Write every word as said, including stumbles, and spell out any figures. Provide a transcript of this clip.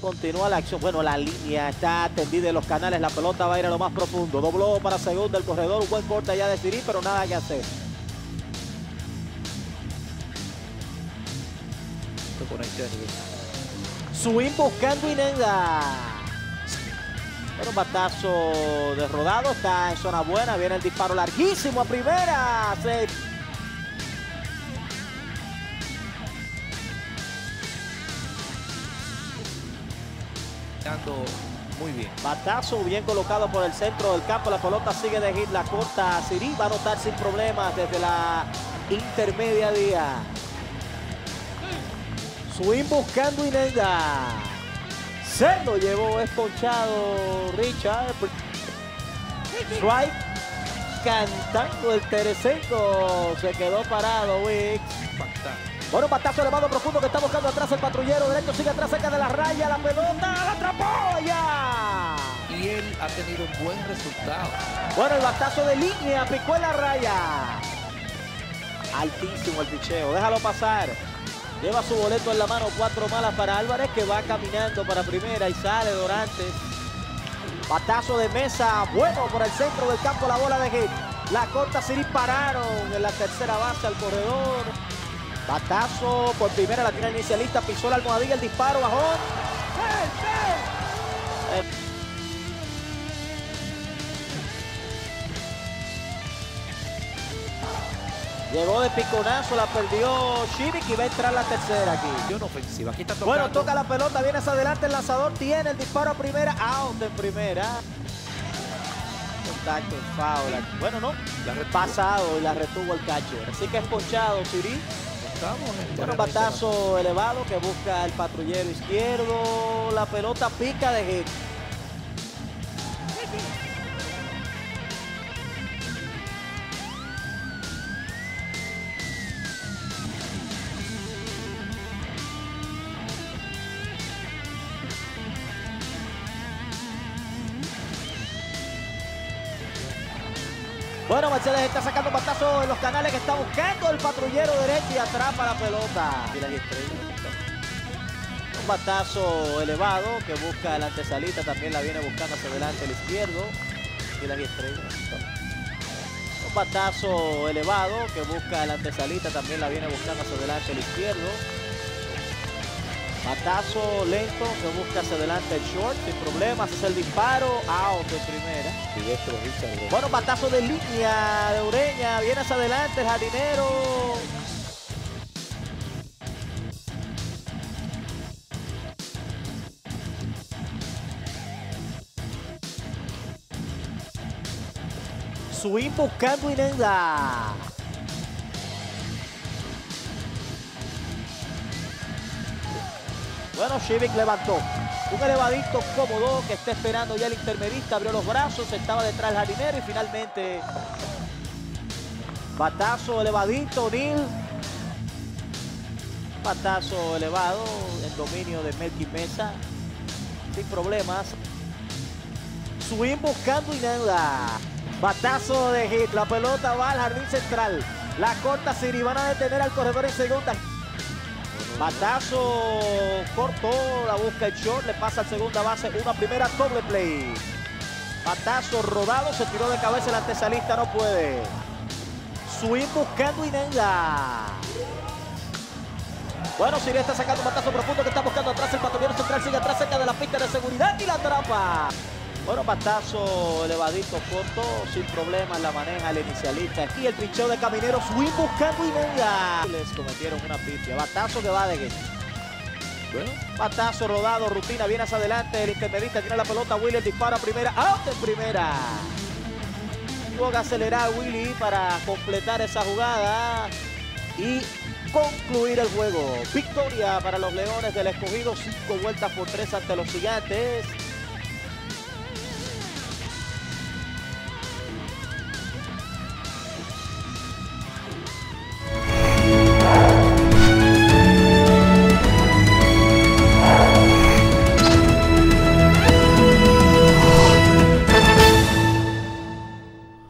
continúa la acción. Bueno, la línea está tendida en los canales. La pelota va a ir a lo más profundo. Dobló para segunda el corredor. Un buen corte allá de Siri, pero nada que hacer. Swing buscando Inenda. Bueno, batazo de rodado. Está en zona buena. Viene el disparo larguísimo a primera. Se... Muy bien. Batazo bien colocado por el centro del campo. La pelota sigue de hit. La corta Siri. Va a anotar sin problemas desde la intermedia vía. Swing buscando Inenda. Se lo llevó esponchado Richard. Strike. Cantando el tercero. Se quedó parado Wicks. Bueno, batazo elevado profundo que está buscando atrás el patrullero. Derecho sigue atrás cerca de la raya. La pelota la atrapó ya. Y él ha tenido un buen resultado. Bueno, el batazo de línea picó en la raya. Altísimo el picheo. Déjalo pasar. Lleva su boleto en la mano. Cuatro malas para Álvarez, que va caminando para primera y sale Dorantes. Batazo de mesa. Bueno por el centro del campo. La bola de hit. La corta Siri. Pararon en la tercera base al corredor. Batazo por primera, la tira inicialista, pisó la almohadilla, el disparo, bajón. Eh. Llegó de piconazo, la perdió Shivik y va a entrar la tercera aquí. Ofensiva. Aquí está tocando. Bueno, toca la pelota, viene hacia adelante, el lanzador tiene el disparo a primera, out en primera. Contacto, foul. Bueno, no, pasado y la retuvo el catcher. Así que es ponchado Siri. Bueno, batazo elevado que busca el patrullero izquierdo. La pelota pica de hit. Bueno, Mercedes está sacando batazo en los canales que está buscando el patrullero derecho y atrapa la pelota. Un batazo elevado que busca el antesalita, también la viene buscando hacia adelante el izquierdo. Y las estrellas. Un batazo elevado que busca el antesalita, también la viene buscando hacia adelante el izquierdo. Batazo lento que busca hacia adelante el short, sin problemas, es el disparo, out de primera. Bueno, batazo de línea de Ureña, viene hacia adelante el jardinero. Swing buscando Inenda. Bueno, Shivik levantó un elevadito cómodo que está esperando ya el intermedista, abrió los brazos, estaba detrás del jardinero y finalmente batazo elevadito, Neil. Batazo elevado en dominio de Melky Mesa, sin problemas. Swing buscando Inenda. Batazo de hit, la pelota va al jardín central. La corta Siri, van a detener al corredor en segunda. Batazo corto, la busca el short, le pasa al segunda base, una primera, doble play. Batazo rodado, se tiró de cabeza el antesalista, no puede. Swing buscando Inenda. Bueno, Siri está sacando un batazo profundo que está buscando atrás, el patrullero central sigue atrás cerca de la pista de seguridad y la atrapa. Bueno, batazo elevadito corto, sin problemas la maneja el inicialista. Y el picheo de Caminero, swing buscando Inenda. Les cometieron una pifia. Batazo que va de hit. Bueno, batazo rodado, rutina, viene hacia adelante. El intermedista tiene la pelota, Willy, el disparo a primera, out en primera. Tuvo que acelerar Willy para completar esa jugada y concluir el juego. Victoria para los Leones del Escogido, cinco vueltas por tres ante los Gigantes.